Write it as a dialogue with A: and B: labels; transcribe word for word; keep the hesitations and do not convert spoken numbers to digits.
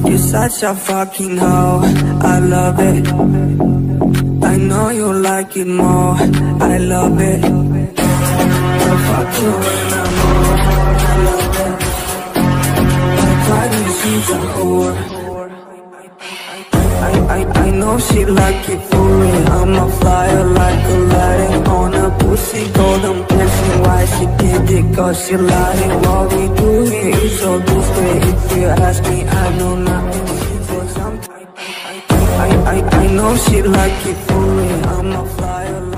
A: You're such a fucking hoe, I love it. I know you like it more, I love it. I'll fuck you when I'm old, I love it. Like why do she's a whore? I, I, I know she like it for me. I'm a flyer like Aladdin on a pussy golden blessing. Why she did it? Cause she lying. What we do here is so discreet. If you ask me, I know nothing. For some, I, I, I, I know she like it for me. I'm a flyer like